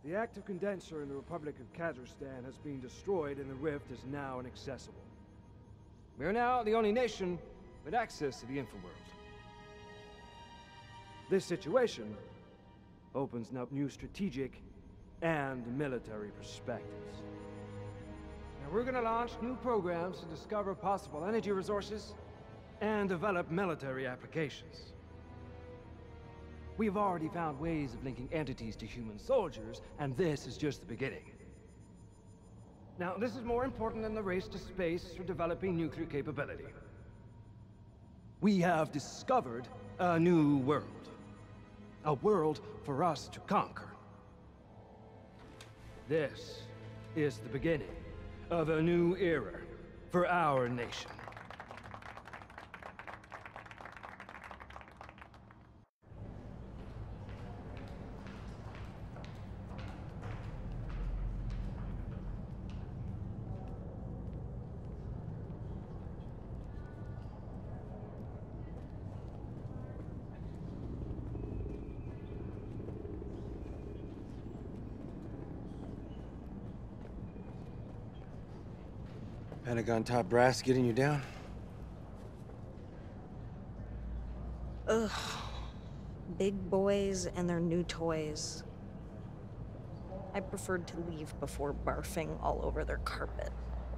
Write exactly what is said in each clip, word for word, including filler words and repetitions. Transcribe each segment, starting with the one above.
The active condenser in the Republic of Kazakhstan has been destroyed and the rift is now inaccessible. We are now the only nation with access to the Infraworld. This situation opens up new strategic and military perspectives. Now we're gonna launch new programs to discover possible energy resources and develop military applications. We've already found ways of linking entities to human soldiers, and this is just the beginning. Now, this is more important than the race to space for developing nuclear capability. We have discovered a new world. A world for us to conquer. This is the beginning of a new era for our nation. Pentagon top brass getting you down? Ugh. Big boys and their new toys. I preferred to leave before barfing all over their carpet.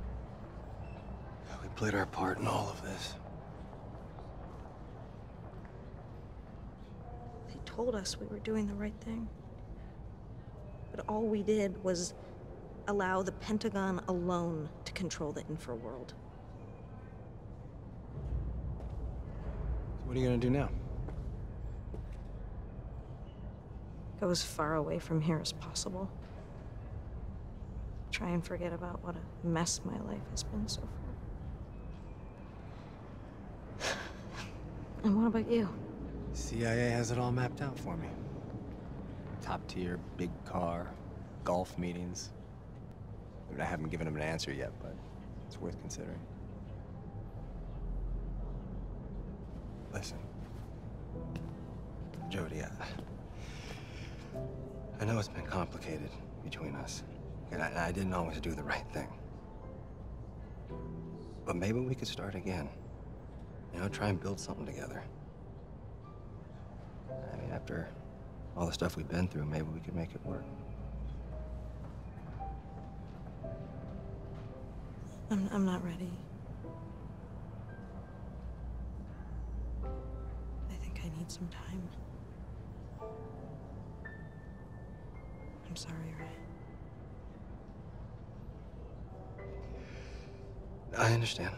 We played our part in all of this. They told us we were doing the right thing. But all we did was allow the Pentagon alone to control the Infraworld. So what are you gonna do now? Go as far away from here as possible. Try and forget about what a mess my life has been so far. And what about you? C I A has it all mapped out for me. Top tier, big car, golf meetings. I mean, I haven't given him an answer yet, but it's worth considering. Listen, Jodie, I, I know it's been complicated between us, and I, I didn't always do the right thing. But maybe we could start again. You know, try and build something together. I mean, after all the stuff we've been through, maybe we could make it work. I'm, I'm not ready. I think I need some time. I'm sorry, Ray. I understand.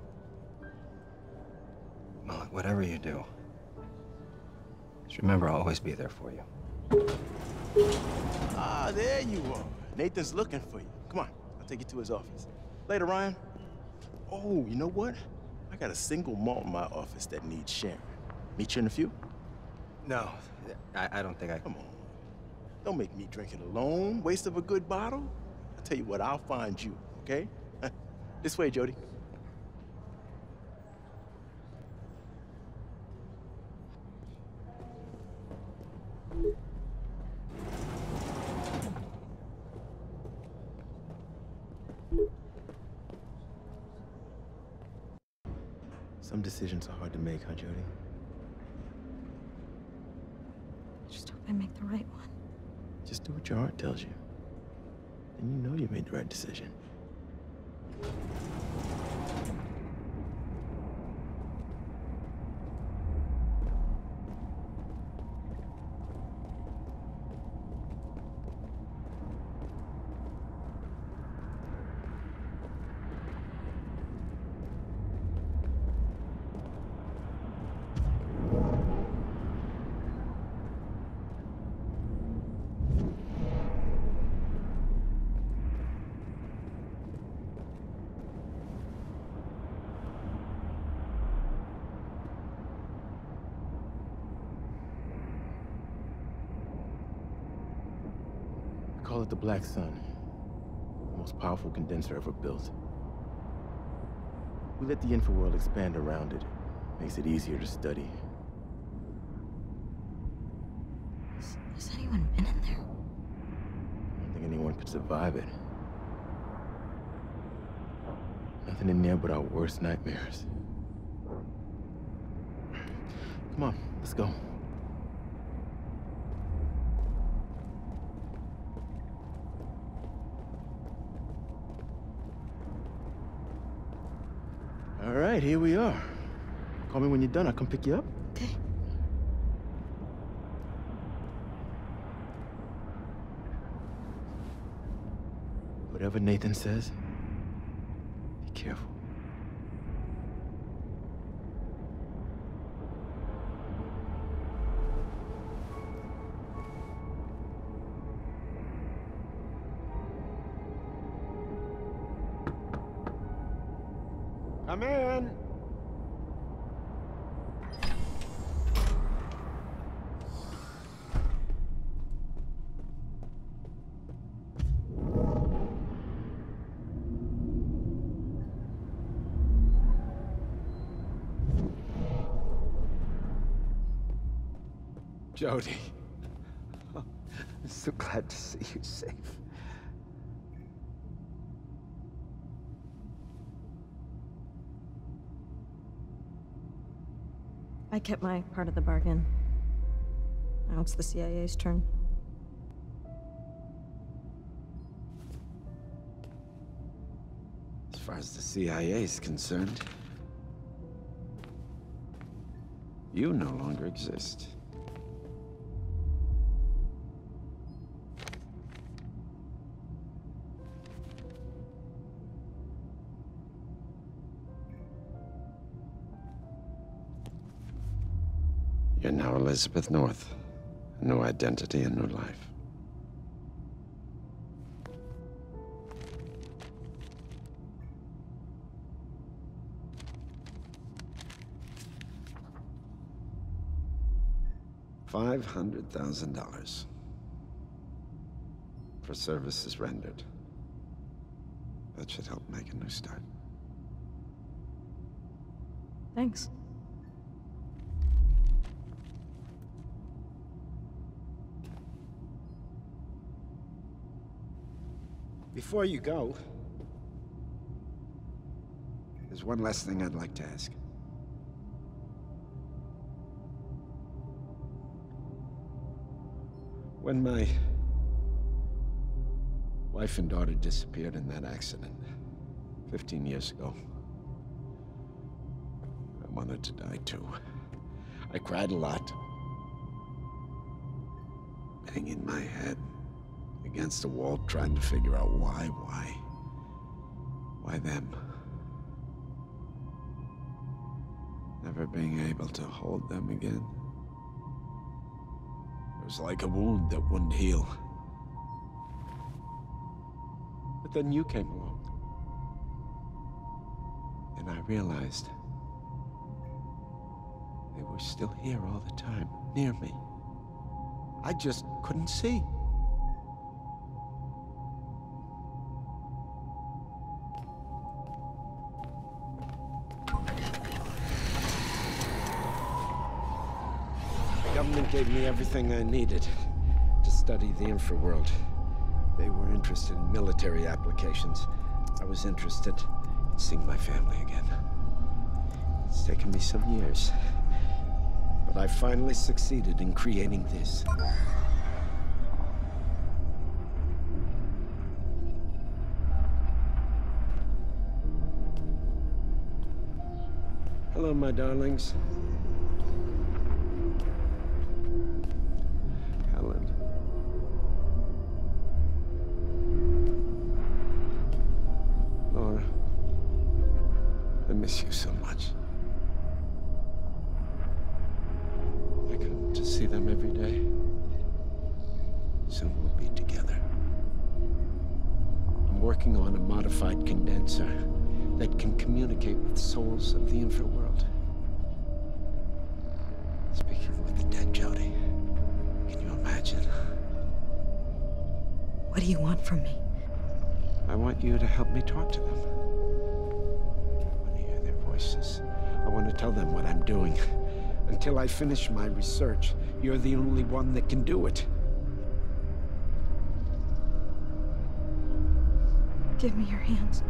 Well, look, whatever you do, just remember I'll always be there for you. Ah, there you are. Nathan's looking for you. Come on, I'll take you to his office. Later, Ryan. Oh, you know what? I got a single malt in my office that needs sharing. Meet you in a few? No, I, I don't think I... Come on. Don't make me drink it alone. Waste of a good bottle. I'll tell you what, I'll find you, okay? This way, Jodie. Some decisions are hard to make, huh, Jodie? Just hope I make the right one. Just do what your heart tells you. And you know you made the right decision. Call it the Black Sun. The most powerful condenser ever built. We let the Infraworld expand around it. Makes it easier to study. Has, has anyone been in there? could survive it. Nothing in there but our worst nightmares. Come on, let's go. All right, here we are. Call me when you're done. I'll come pick you up. Okay. Whatever Nathan says, be careful. Come in. Jodie. Oh, I'm so glad to see you safe. I kept my part of the bargain. Now it's the C I A's turn. As far as the C I A is concerned, you no longer exist. You're now Elizabeth North. A new identity, a new life. Five hundred thousand dollars for services rendered. That should help make a new start. Thanks. Before you go, there's one last thing I'd like to ask. When my wife and daughter disappeared in that accident fifteen years ago, I wanted to die too. I cried a lot, banging my head against the wall, trying to figure out why, why, why them? Never being able to hold them again. It was like a wound that wouldn't heal. But then you came along. And I realized they were still here all the time, near me. I just couldn't see. The government gave me everything I needed to study the infraworld. They were interested in military applications. I was interested in seeing my family again. It's taken me some years, but I finally succeeded in creating this. Hello, my darlings. Helen. Laura. I miss you so much. I come to see them every day. Soon we'll be together. I'm working on a modified condenser that can communicate with souls of the infraworld. Speaking with the dead, Jodie. Can you imagine? What do you want from me? I want you to help me talk to them. I want to hear their voices. I want to tell them what I'm doing. Until I finish my research, you're the only one that can do it. Give me your hands.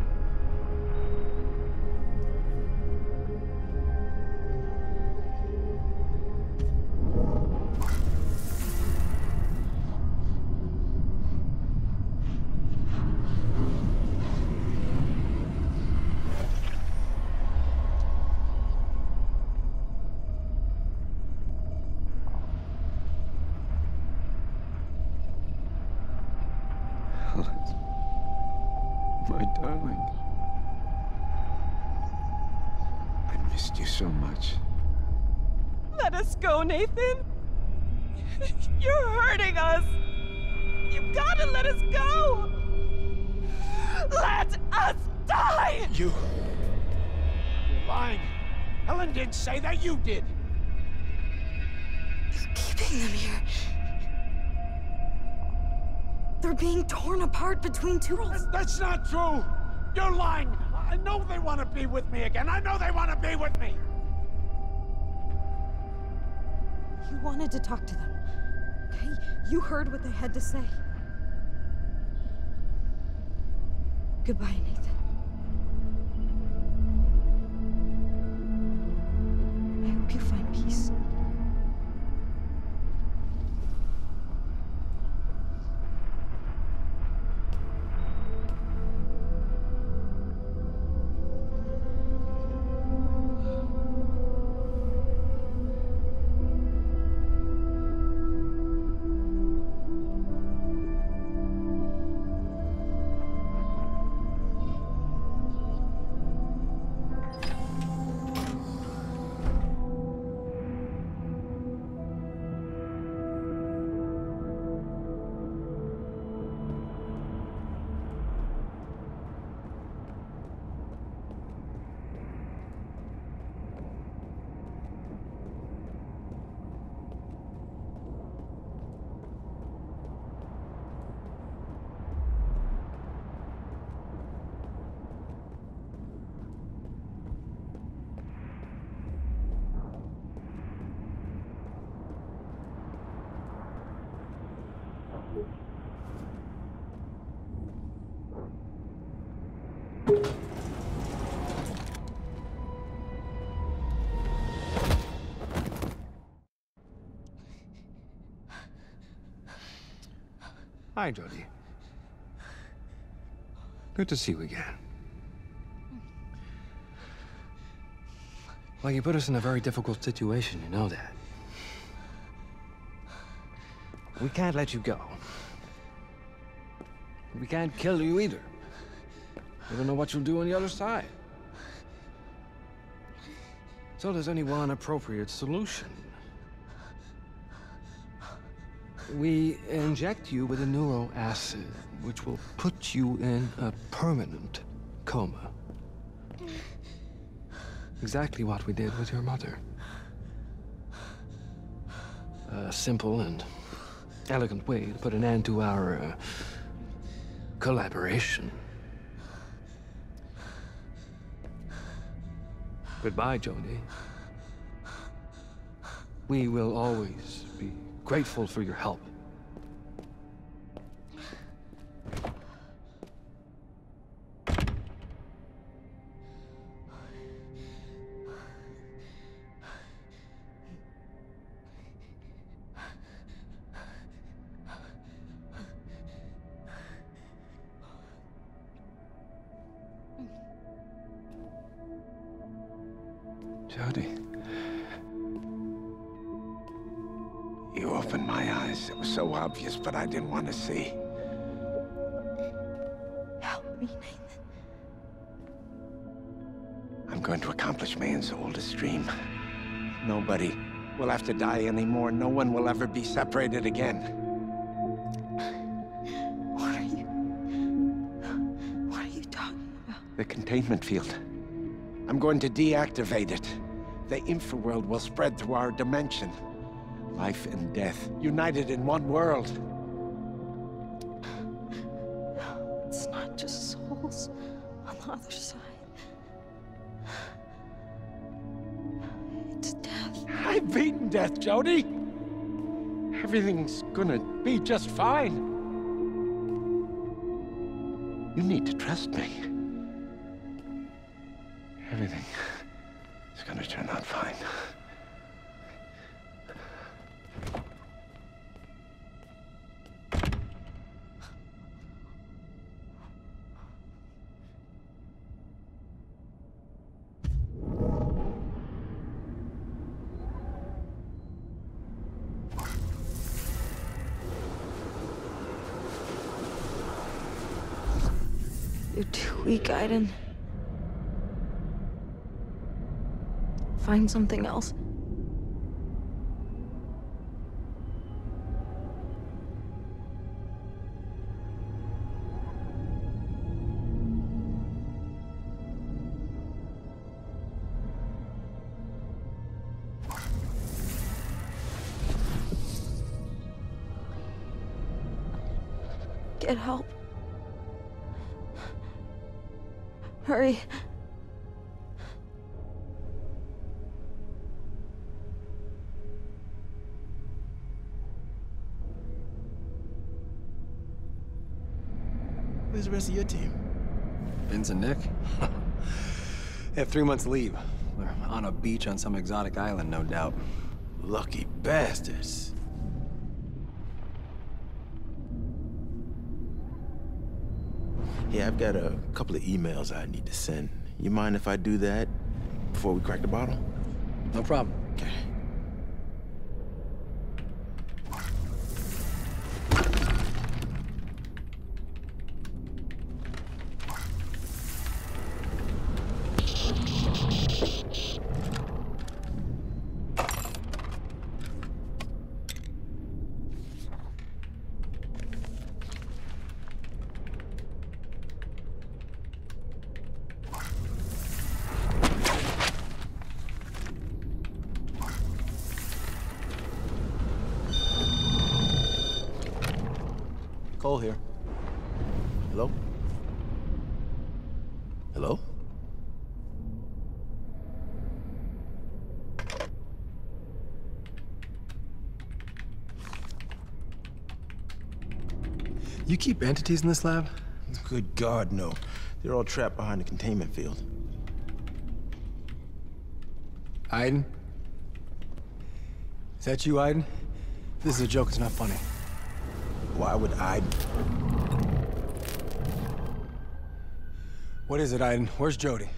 My darling. I missed you so much. Let us go, Nathan. You're hurting us. You've got to let us go. Let us die! You... You're lying. Helen didn't say that, you did. You're keeping them here. They're being torn apart between two worlds. That's not true! You're lying! I know they want to be with me again! I know they want to be with me! You wanted to talk to them, okay? You heard what they had to say. Goodbye, Nathan. I hope you find peace. Hi, Jodie. Good to see you again. Well, you put us in a very difficult situation, you know that. We can't let you go. We can't kill you either. We don't know what you'll do on the other side. So there's only one appropriate solution. We inject you with a neuro acid, which will put you in a permanent coma. Exactly what we did with your mother. A simple and elegant way to put an end to our uh, collaboration. Goodbye, Jodie. We will always be grateful for your help. Jodie. You opened my eyes. It was so obvious, but I didn't want to see. Help me, Nathan. I'm going to accomplish man's oldest dream. Nobody will have to die anymore. No one will ever be separated again. What are you... What are you talking about? The containment field. I'm going to deactivate it. The infraworld will spread through our dimension. Life and death, united in one world. It's not just souls on the other side. It's death. I've beaten death, Jodie. Everything's gonna be just fine. You need to trust me. Everything is gonna turn out fine. You're too weak, Aiden. Find something else. Get help. Hurry. Where's the rest of your team? Vince and Nick? They have three months leave. They're on a beach on some exotic island, no doubt. Lucky bastards. Yeah, I've got a couple of emails I need to send. You mind if I do that before we crack the bottle? No problem. Okay. Cole here. Hello? Hello? You keep entities in this lab? Good God, no. They're all trapped behind the containment field. Aiden? Is that you, Aiden? This is a joke, it's not funny. Why would I? What is it, Aiden? Where's Jody?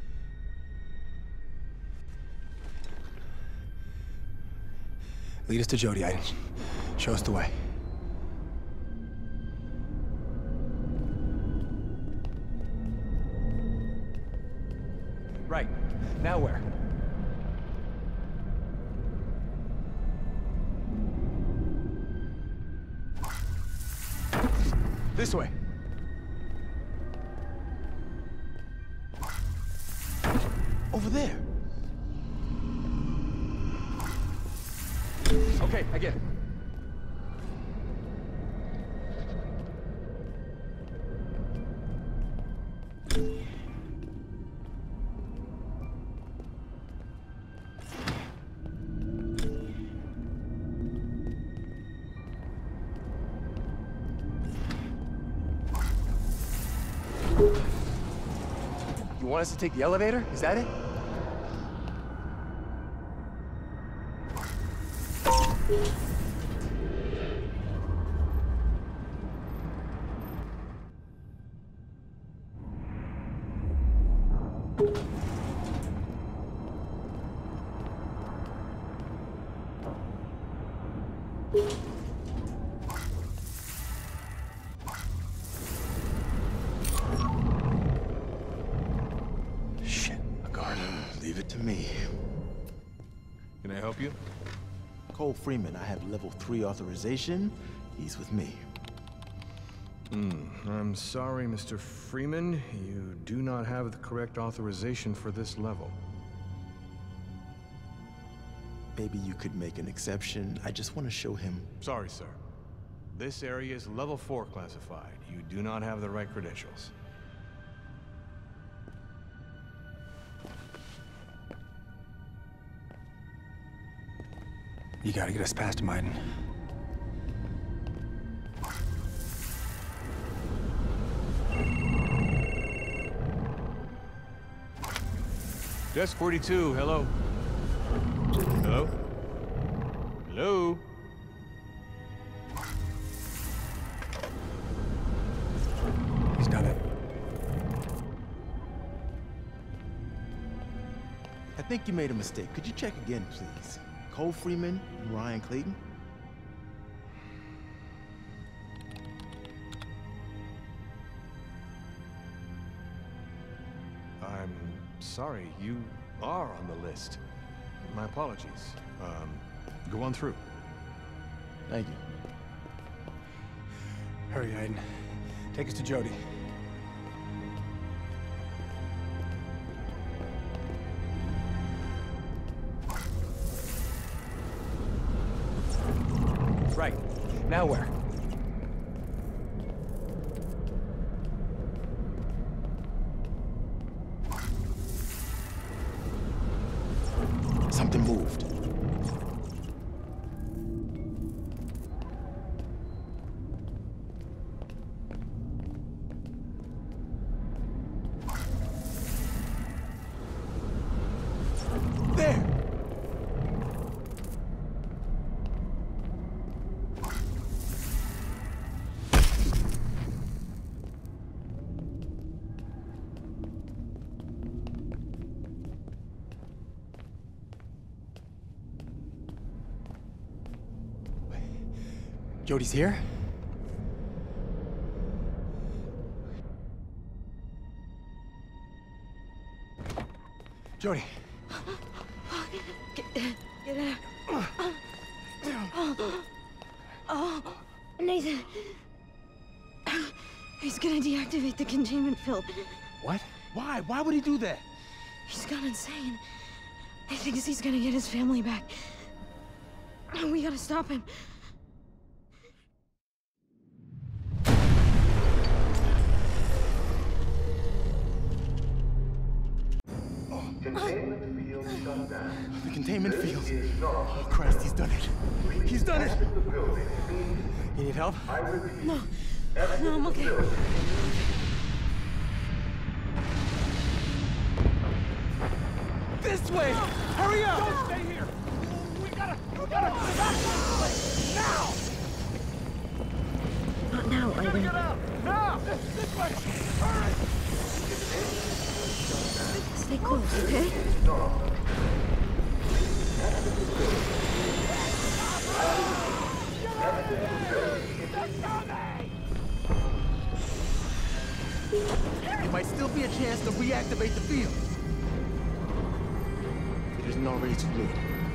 Lead us to Jody, Aiden. Show us the way. Right. Now where? This way. Over there. Okay, I get it. You want us to take the elevator? Is that it? Shit, a guard. Leave it to me. Can I help you? Cole Freeman, I have level three authorization. He's with me. Hmm. I'm sorry, Mister Freeman. You do not have the correct authorization for this level. Maybe you could make an exception. I just want to show him. Sorry, sir. This area is level four classified. You do not have the right credentials. You gotta get us past him, Aiden. Desk forty-two, hello. Hello? Hello? He's done it. I think you made a mistake. Could you check again, please? Cole Freeman and Ryan Clayton? I'm sorry, you are on the list. My apologies. Um, go on through. Thank you. Hurry, Aiden. Take us to Jody. Right. Now where? Something moved. There! Jody's here? Jody. Get, get out. Oh. Oh. Nathan. He's gonna deactivate the containment field. What? Why? Why would he do that? He's gone insane. He thinks he's gonna get his family back. We gotta stop him. Containment field shut down. The containment field. Oh, Christ, he's done it. He's done it. You need help? No. No, I'm okay. This way! Hurry up! Don't stay here! We gotta, we gotta evacuate this place! Now! Not now, Ivan. Get out! Now! This, this way! Hurry! Stay close, okay? There might still be a chance to reactivate the field. It isn't already too late.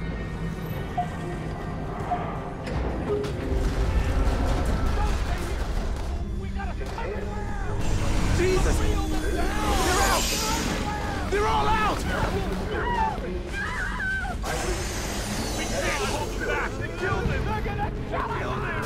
Jesus! They're out! They're all out! We can't hold them back! They killed him! They're gonna kill him!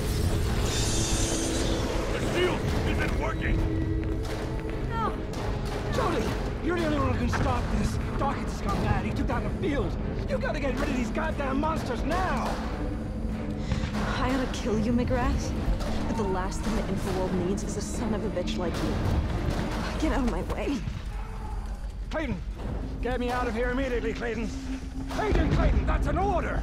The shield isn't working! No! Jody! You're the only one who can stop this. Dawkins has gone mad. He took down the field. You gotta get rid of these goddamn monsters now! I ought to kill you, McGrath. But the last thing the Infraworld needs is a son of a bitch like you. Get out of my way. Clayton! Get me out of here immediately, Clayton! Clayton, Clayton, that's an order!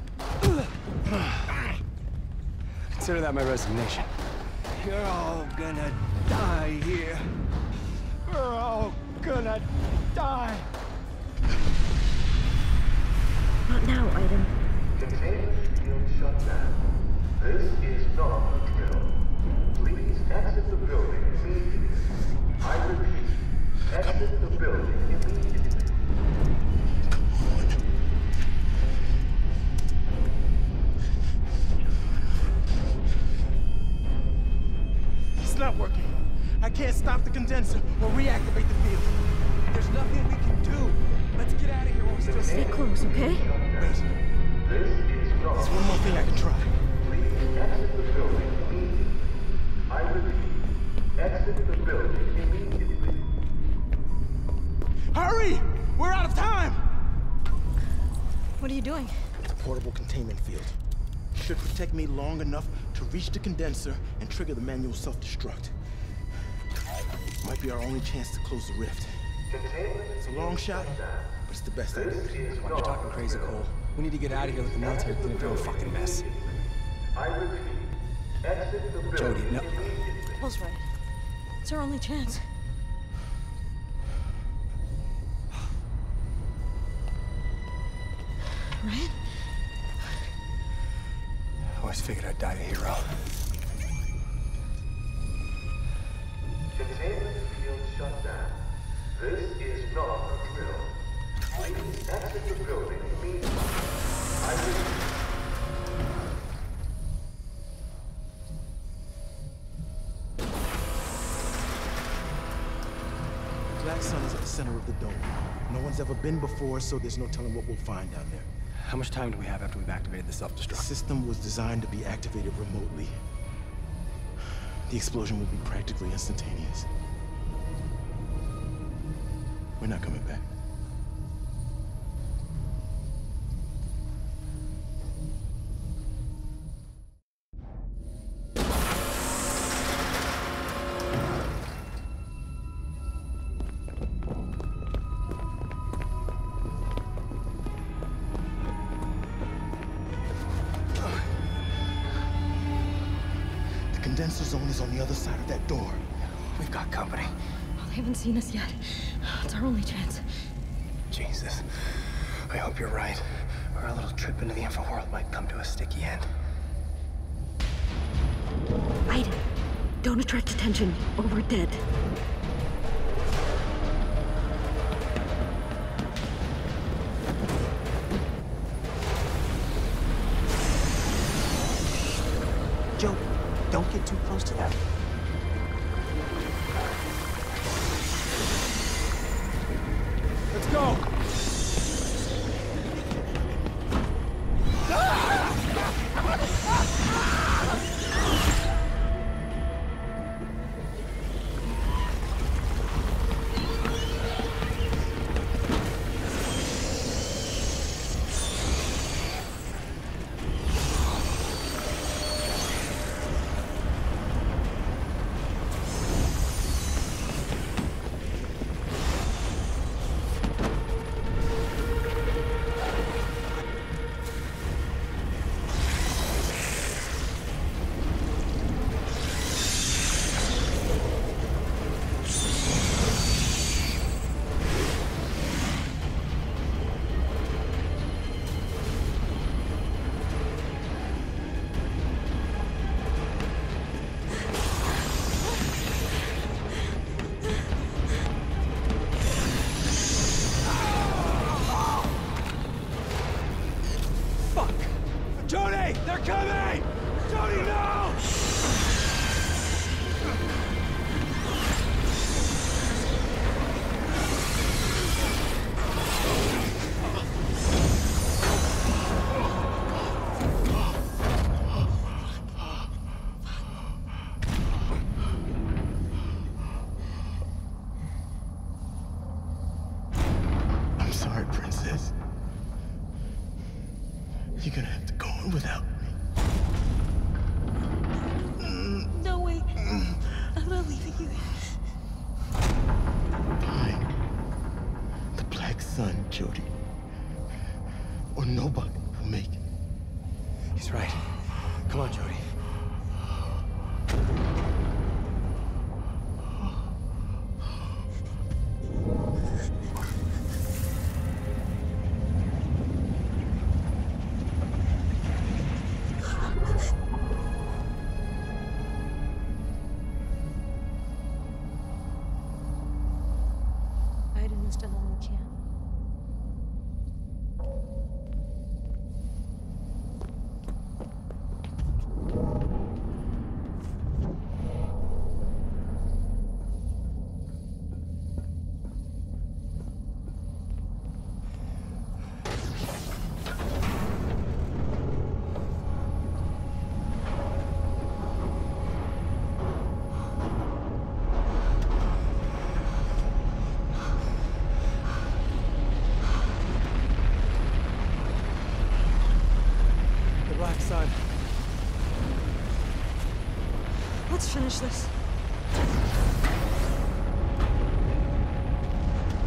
Consider that my resignation. You're all gonna die here. We're all gonna die. Not now, Ivan. Containment field shut down. This is not a drill. Please exit the building immediately. I repeat, exit the building immediately. It's not working. I can't stop the condenser or reactivate the field. There's nothing we can do. Let's get out of here while we still Stay close, okay? Wait. This is not There's one more thing I can try. Please exit the building immediately. I repeat, exit the building immediately. Hurry! We're out of time! What are you doing? It's a portable containment field. Should protect me long enough to reach the condenser and trigger the manual self-destruct. Might be our only chance to close the rift. It's a long shot, but it's the best I did. You're talking crazy, Cole. We need to get out of here. Let the military clean up your own fucking mess. I repeat, exit the building. Jody, no. Paul's right. It's our only chance. Right? I always figured I'd die a hero. Containment field shut down. This is not a drill. Please exit the building immediately. I repeat. Black Sun is at the center of the dome. No one's ever been before, so there's no telling what we'll find down there. How much time do we have after we've activated the The self-destruct? system was designed to be activated remotely. The explosion will be practically instantaneous. We're not coming back. The condenser zone is on the other side of that door. We've got company. They haven't seen us yet. It's our only chance. Jesus. I hope you're right. Or our little trip into the infraworld might come to a sticky end. Aiden, don't attract attention, or we're dead. Joe, don't get too close to them. Let's go! Jody! They're coming! Jody, no! I'm sorry, Princess. You're gonna have to go on without me. No way. I'm not leaving you. Fine. The Black Sun, Jody. Or nobody will make it. He's right. Come on, Jody. Aiden has done all he can. The Black Sun. Let's finish this.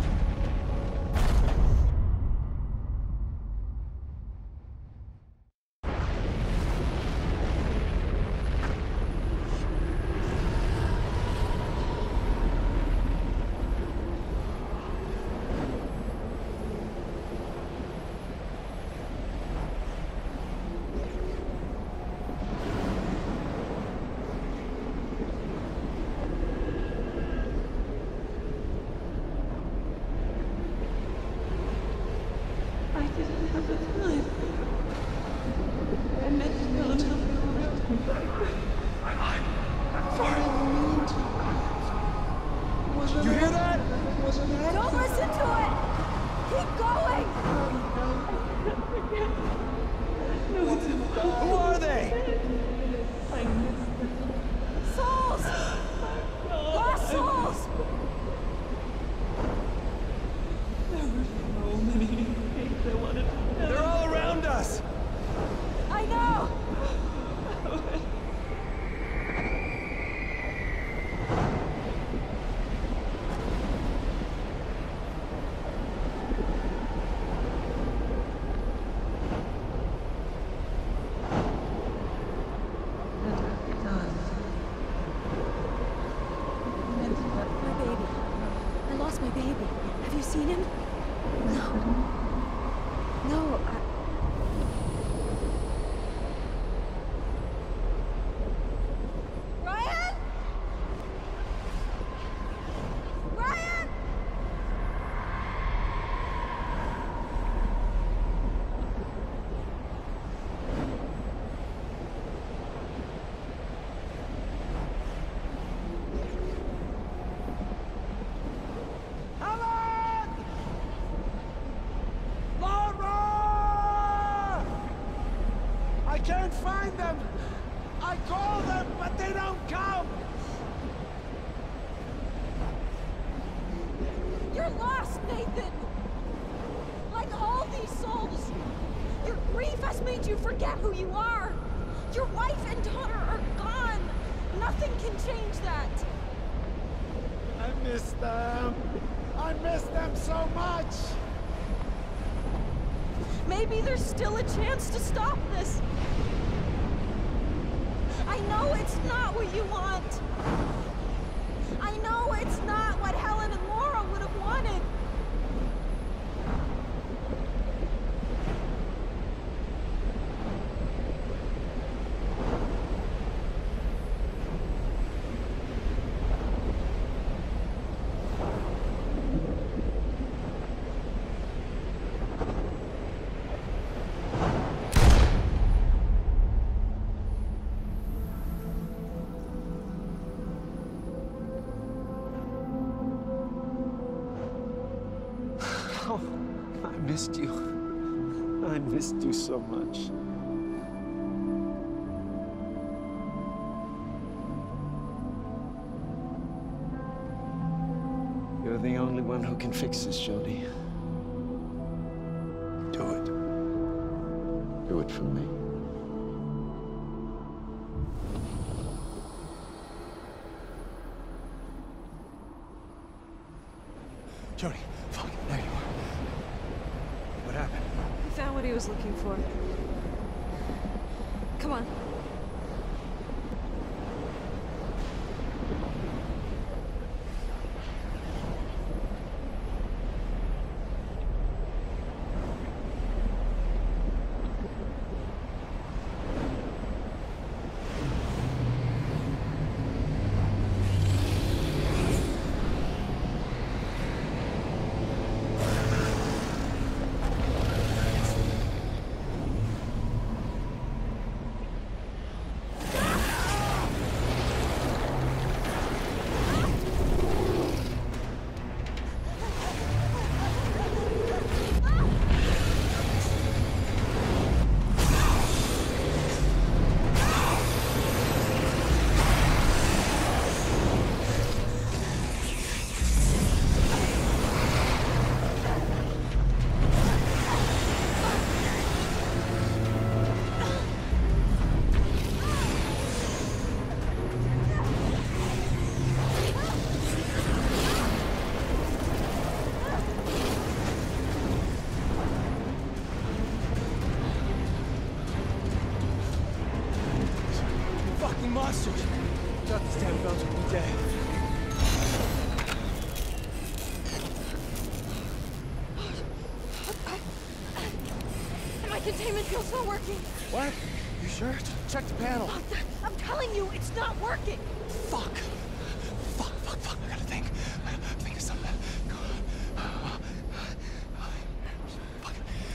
can't find them! I call them, but they don't come! You're lost, Nathan! Like all these souls, your grief has made you forget who you are. Your wife and daughter are gone. Nothing can change that. I miss them. I miss them so much. Maybe there's still a chance to stop this. I know it's not what you want. I know it's not what Helen and Laura would have wanted. I missed you. I missed you so much. You're the only one who can fix this, Jodie. Do it. Do it for me. Jodie, fuck, there you are. What happened? He found what he was looking for. Come on. Monsters! Thought this damn bells would be dead. My containment field's not working. What? You sure? Check the panel. I'm telling you, it's not working. Fuck. Fuck, fuck, fuck. I gotta think. Think of something. Fuck.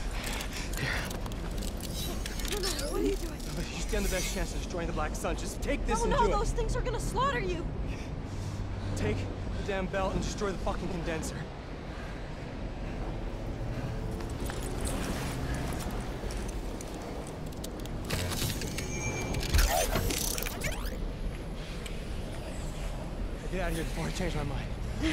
Here. No, no, what are you doing? You stand the best chance of destroying the Black Sun. Just take this Oh and no, do it. those things are gonna slaughter you. Take the damn belt and destroy the fucking condenser. Get out of here before I change my mind.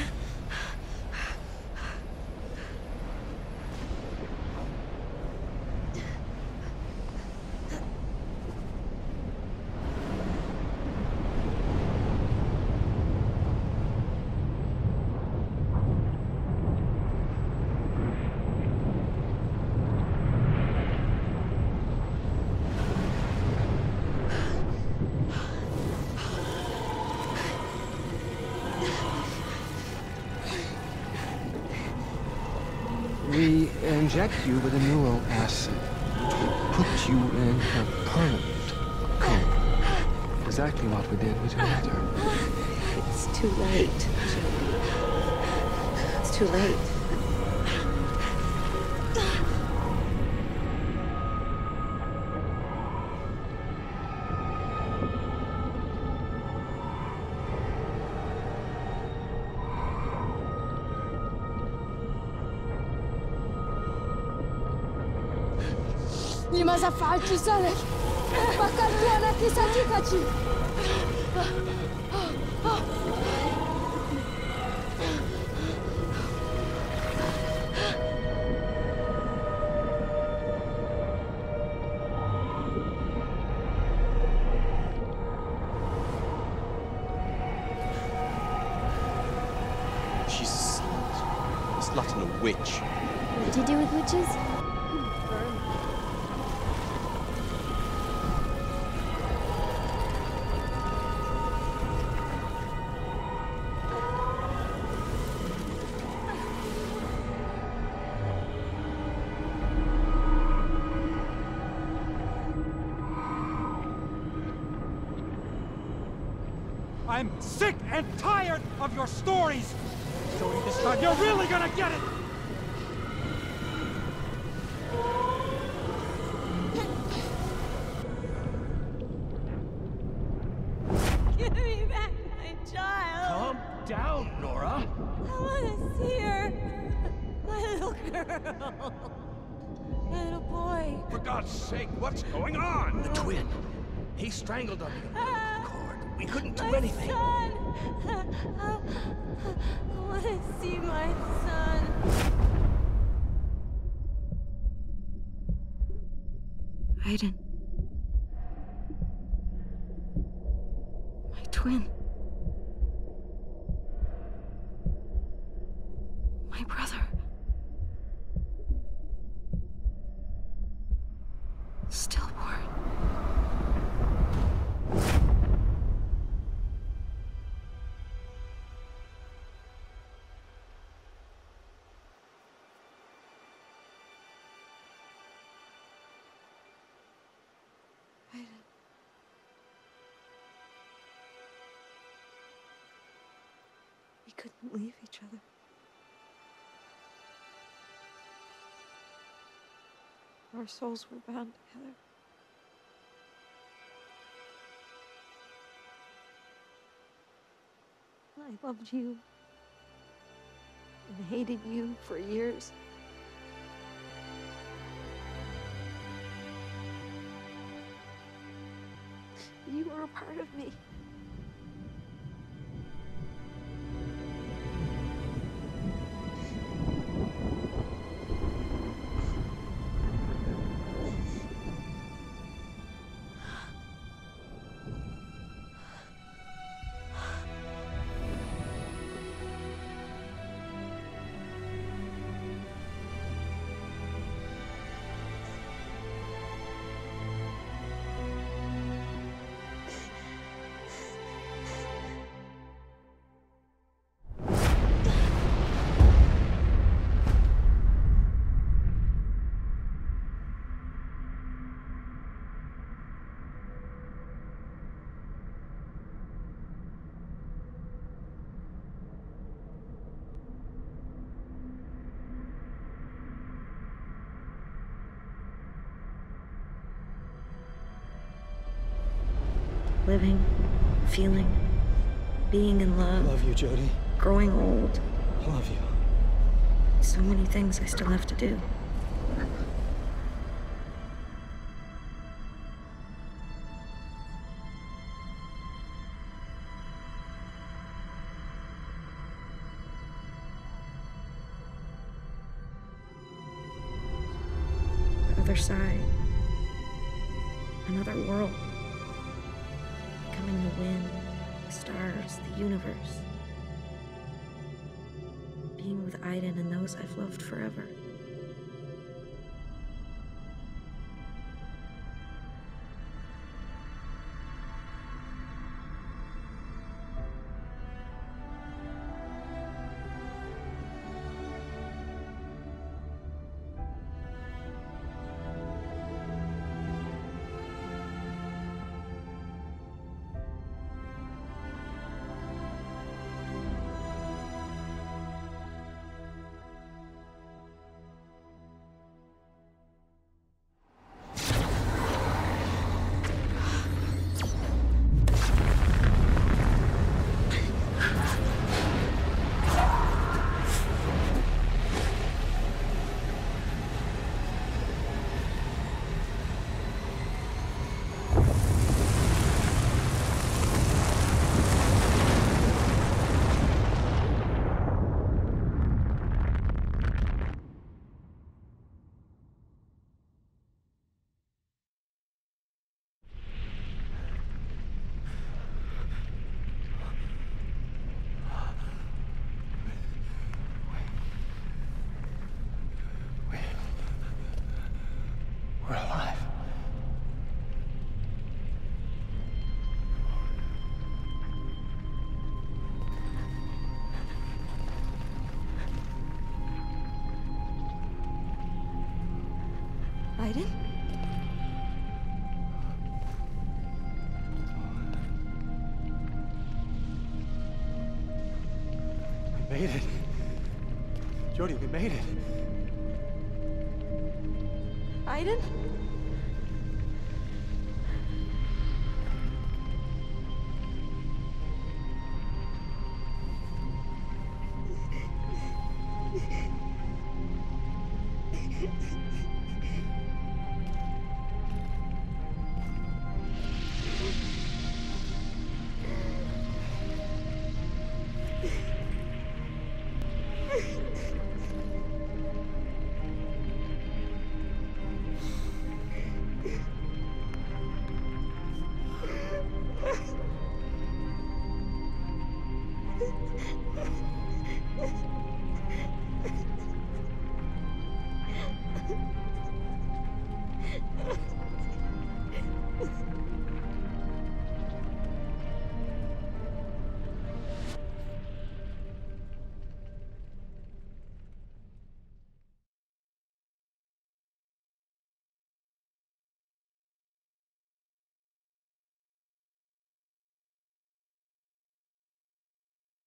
We inject you with a neural acid, which will put you in a permanent coma. Exactly what we did with your mother. It's too late, Jodie. It's too late. Niemals erfahren zu sollen. Bakatiana kisatikachi. She's a slut. A slut and a witch. What do you do with witches? Burn. I'm sick and tired of your stories! Jody, this time you're really gonna get it! Give me back my child! Calm down, Nora. I want to see her! My little girl! My little boy! For God's sake, what's going on? The twin. He strangled on the umbilical cord. We couldn't do My anything. son! I, I want to see my son. Aiden. My twin. My brother. Stillborn. We couldn't leave each other. Our souls were bound together. I loved you and hated you for years. You were a part of me. Living, feeling, being in love. I love you, Jody. Growing old. I love you. So many things I still have to do. The other side. Another world. Becoming the wind, the stars, the universe. Being with Aiden and those I've loved forever. made it. Jodie, we made it. Aiden?